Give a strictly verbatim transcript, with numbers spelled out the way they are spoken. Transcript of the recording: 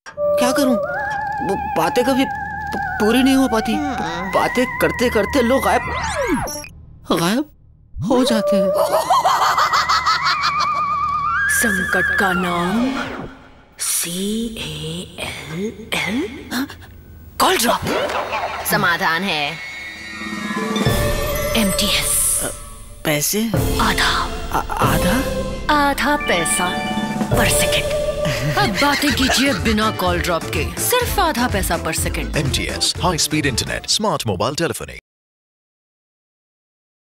क्या करूं? वो बातें कभी पूरी नहीं हो पाती। बातें करते करते लोग गायब गायब हो जाते हैं। संकट का नाम C A L L call drop. समाधान है एम टी एस। पैसे आधा आ, आधा आधा पैसा पर सेकंड। अब बातें कीजिए बिना कॉल ड्रॉप के, सिर्फ आधा पैसा per second. M T S High Speed Internet Smart Mobile Telephony।